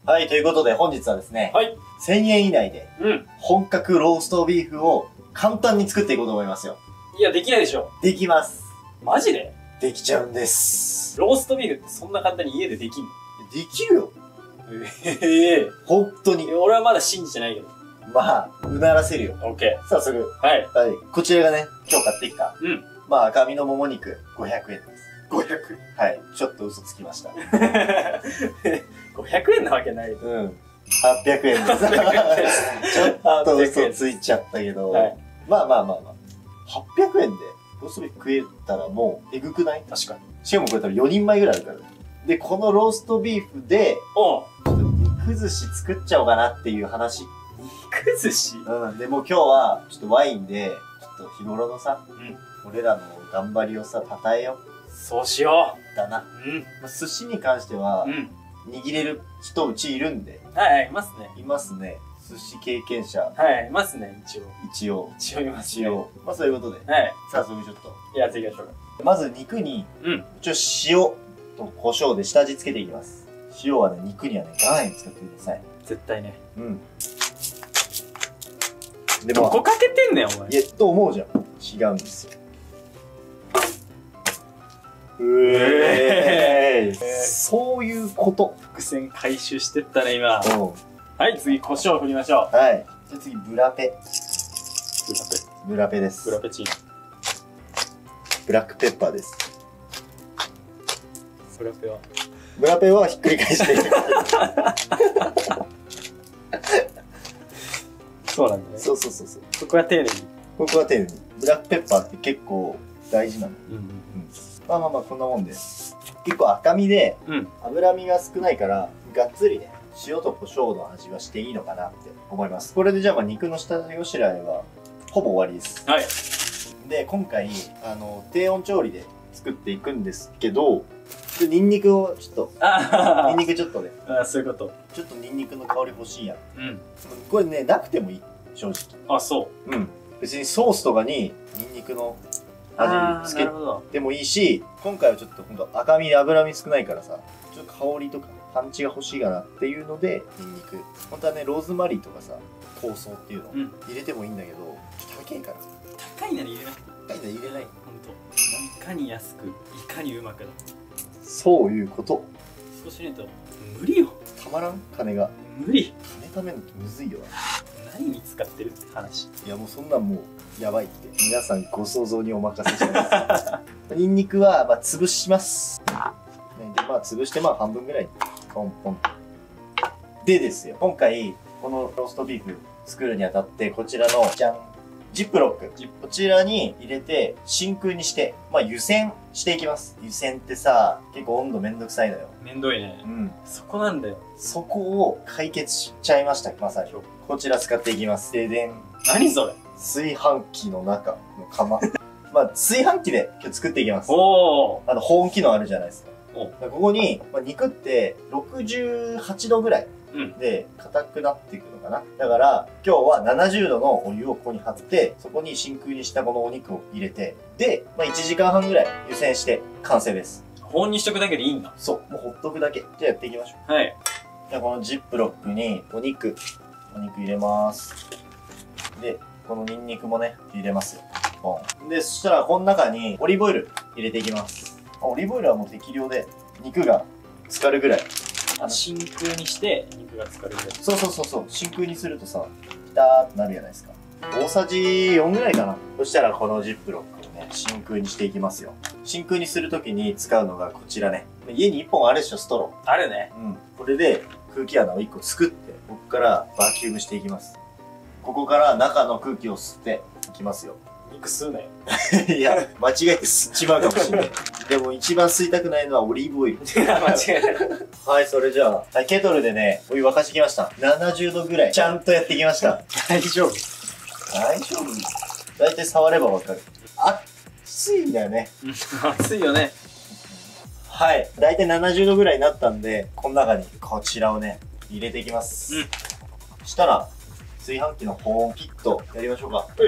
はい、ということで本日はですね、 はい。 1000円以内で、 うん。 本格ローストビーフを簡単に作っていこうと思いますよ。 いや、できないでしょ。 できます。 マジでできちゃうんです。 ローストビーフってそんな簡単に家でできんの？ できるよ。本当に。 俺はまだ信じてないけど。 まあ、うならせるよ。 オッケ早速。 ー。はい。 はい。こちらがね、今日買ってきた。 うん。 まあ、赤身のもも肉、500円です。 500。 はい。ちょっと嘘つきました。 500円なわけないよ。 うん。800円です。ちょっと嘘ついちゃったけど。 はい。 まあ。800円でローストビーフ食えたらもう、えぐくない？ 確かに。 しかもこれ多分4人前ぐらいあるからね。で、このローストビーフで、 おう。 ちょっと肉寿司作っちゃおうかなっていう話。 肉寿司？ うん。で、もう今日は、ちょっとワインで、ちょっと日頃のさ、俺らの頑張りをさ、称えよそうしよう。だな。 う。うん。 まあ、寿司に関しては、 うん。 握れる人うちいるんで、 はい、いますね。 いますね。寿司経験者、 はい、いますね、一応。 一応。 一応いますね。 一応。まあそういうことで、 はい。 早速ちょっと。 やっていきましょうか。 まず肉に、 うん。 一応塩と胡椒で下味つけていきます。塩はね、肉にはね、岩塩使ってください。 絶対ね。 うん。でどこかけてんねん、お前。 いや、と思うじゃん。違うんですよ。そういうこと。 伏線回収してったね、今。 うんはい、次、胡椒を振りましょう。 はい。じゃあ次、ブラペ。 ブラペ。 ブラペです。 ブラペチーノ。 ブラックペッパーです。 ブラペは。 ブラペはひっくり返していく。 そうなんだね。 そう。 そこは丁寧に。 ここは丁寧に。ブラックペッパーって結構大事なの。まあ、こんなもんです。結構赤身で、脂身が少ないから、がっつりね、塩と胡椒の味はしていいのかなって思います。これでじゃあ肉の下ごしらえは、ほぼ終わりです。 はい。 で、今回、低温調理で作っていくんですけど、ニンニクをちょっと、ニンニクちょっとね、 そういうこと。 ちょっとニンニクの香り欲しいやん。 うん。 これね、なくてもいい。正直。 あ、そう。 うん。別にソースとかにニンニクの味つけてもいいし、今回はちょっとほんと赤身で脂身少ないからさ、ちょっと香りとかパンチが欲しいかなっていうので、ニンニク。本当はね、ローズマリーとかさ、香草っていうの入れてもいいんだけど、ちょっと高いから。 高いなら入れなくて。 高いなら入れない。 ほんと。いかに安く、いかにうまくだ。 そういうこと。 そうしないと、無理よ。 たまらん金が。 無理。 金貯めるのってむずいよな。 何に使ってるって話。 いやもうそんなんもうやばいって。皆さんご想像にお任せします。ニンニクはまあ潰します。でまあ潰してまあ半分ぐらいにポンポン。でですよ。今回このローストビーフ作るにあたってこちらのじゃんジップロックこちらに入れて真空にしてまあ湯煎していきます。湯煎ってさ結構温度めんどくさいのよ。 めんどいね。 うん。 そこなんだよ。 そこを解決しちゃいました。まさにこちら使っていきます。ででん。 何それ。 炊飯器の中の釜。まあ、炊飯器で今日作っていきます。 お保温機能あるじゃないですか。 おここに、まあ、肉って68度ぐらいで硬くなっていくのかな。だから、今日は70度のお湯をここに張って、そこに真空にしたこのお肉を入れて、で、まあ、1時間半ぐらい湯煎して完成です。 保温にしとくだけでいいんだ。 そう、もうほっとくだけ。じゃあやっていきましょう。 はい。 じゃあこのジップロックにお肉入れます。で、このニンニクもね、入れますよ。で、そしたらこの中にオリーブオイル入れていきます。オリーブオイルはもう適量で肉が浸かるぐらい。 真空にして肉が浸かるぐらい。 そう。真空にするとさ、ピターってなるじゃないですか。大さじ4ぐらいかな。そしたらこのジップロックをね、真空にしていきますよ。真空にするときに使うのがこちらね。家に1本あるでしょ、ストロー。 あるね。 うん。これで空気穴を1個作って、ここからバキュームしていきます。ここから中の空気を吸っていきますよ。 肉吸うなよ。 いや、間違えて吸っちまうかもしれない。でも一番吸いたくないのはオリーブオイル。 間違いない。 はい、それじゃあ、はい、ケトルでね、お湯沸かしてきました。70度ぐらい。ちゃんとやってきました。 大丈夫。 大丈夫。大体触ればわかる。熱いんだよね。 熱いよね。 はい。大体70度ぐらいになったんで、この中にこちらをね、入れていきます。そしたら、炊飯器の保温ピットやりましょうか。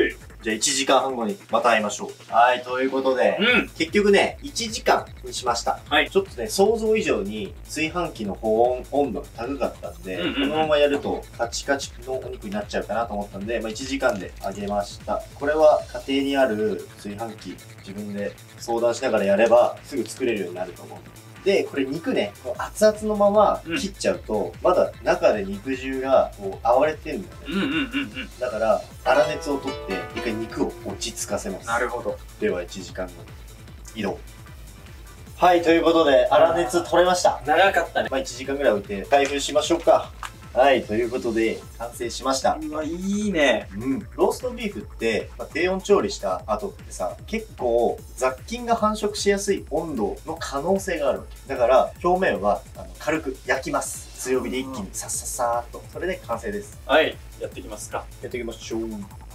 じゃあ1時間半後にまた会いましょう。はい、ということで、結局ね、1時間にしました。 はい。 ちょっとね、想像以上に炊飯器の保温温度が高かったんで、このままやるとカチカチのお肉になっちゃうかなと思ったんで、1時間で揚げました。これは家庭にある炊飯器、自分で相談しながらやればすぐ作れるようになると思う。で、これ肉ね、熱々のまま切っちゃうと、まだ中で肉汁がこう泡れてるんだよね。だから、粗熱を取って、一回肉を落ち着かせます。 なるほど。 では、1時間後に移動。はい、ということで、粗熱取れました。 長かったね。 1時間ぐらい置いて開封しましょうか。はい、ということで、完成しました。 うわ、いいね。 ローストビーフって、低温調理した後ってさ、結構雑菌が繁殖しやすい温度の可能性があるわけ。だから、表面は軽く焼きます。強火で一気にさっさっさーっと。それで完成です。 はい、やっていきますか。 やっていきましょう。はい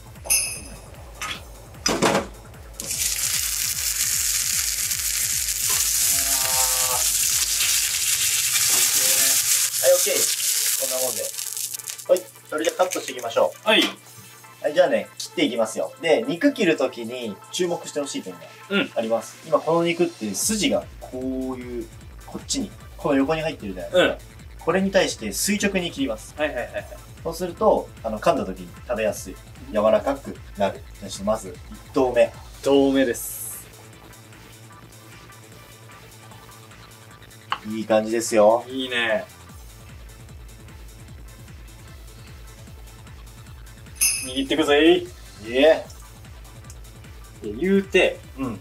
、OK。こんなもんで。はい。それじゃカットしていきましょう。 はい。 はい、じゃあね、切っていきますよ。で、肉切るときに注目してほしい点があります。今この肉って筋がこういう、こっちに、この横に入ってるじゃないですか。これに対して垂直に切ります。 はいはいはいはい。 そうすると、噛んだときに食べやすい。柔らかくなる。じゃあちょっとまず、1刀目。 1刀目です。 いい感じですよ。 いいね。握ってくぜい。言うて、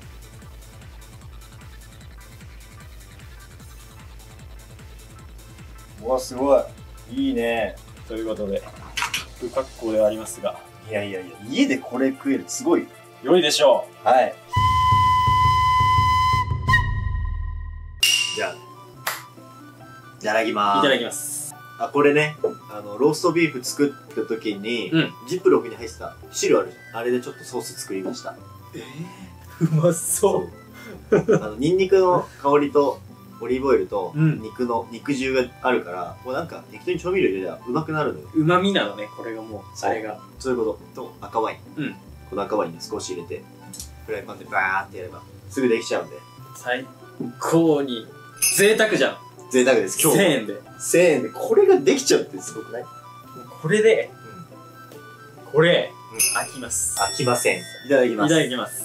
うわ、すごい。いいね。 ということで、不格好ではありますが。 いやいやいや、家でこれ食える。すごい。 良いでしょう。はい。じゃあ、いただきまーす。 いただきます。 これね、ローストビーフ作った時に、ジップロックに入ってた汁あるじゃん。あれでちょっとソース作りました。 うまそう。 ニンニクの香りと、オリーブオイルと、肉汁があるから、もうなんか適当に調味料入れればうまくなるのよ。 旨味なのね、これがもう。あれが。 そういうこと。と、赤ワイン。この赤ワインに少し入れて、フライパンでバーってやれば、すぐできちゃうんで。 最高に、贅沢じゃん。 贅沢です、今日。1000 円で。 1000円で、これができちゃうってすごくない？ これで、これ、飽きます。 飽きません。いただきます。 いただきます。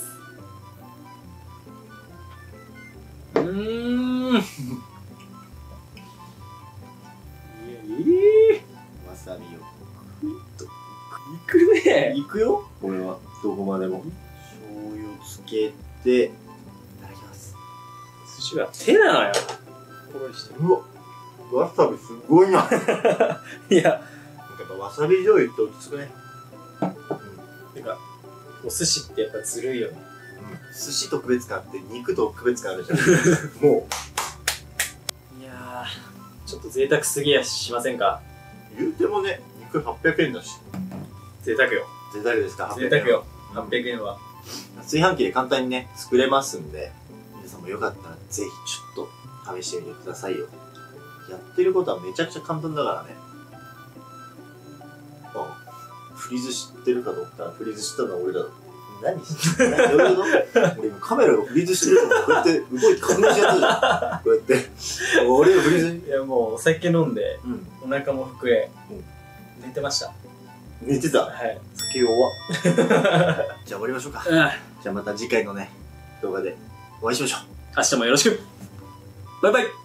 わさびをいくね。 いくよ、これは。どこまでも。醤油をつけて、いただきます。 寿司は手なのよ。 うわ、わさびすごいな。 いや、 やっぱわさび醤油って落ち着くね。 てか、お寿司ってやっぱずるいよね。 寿司と区別感あって肉と区別感あるじゃん。もう。いやー、ちょっと贅沢すぎやしませんか？ 言うてもね、肉800円だし。 贅沢よ。 贅沢ですか？ 贅沢よ。800円は。 炊飯器で簡単にね、作れますんで、皆さんもよかったらぜひちょっと試してみてくださいよ。やってることはめちゃくちゃ簡単だからね。フリーズ知ってるかと思ったらフリーズしたのは俺だ。何してるの？どういうこと？俺今カメラがフリーズしてるとこうやって動いて確認しちゃったじゃん。こうやって。俺がフリーズ。 いやもうお酒飲んで、お腹も膨れ、寝てました。 寝てた？ はい。 酒弱。じゃあ終わりましょうか。じゃあまた次回のね、動画でお会いしましょう。 明日もよろしく。バイバイ。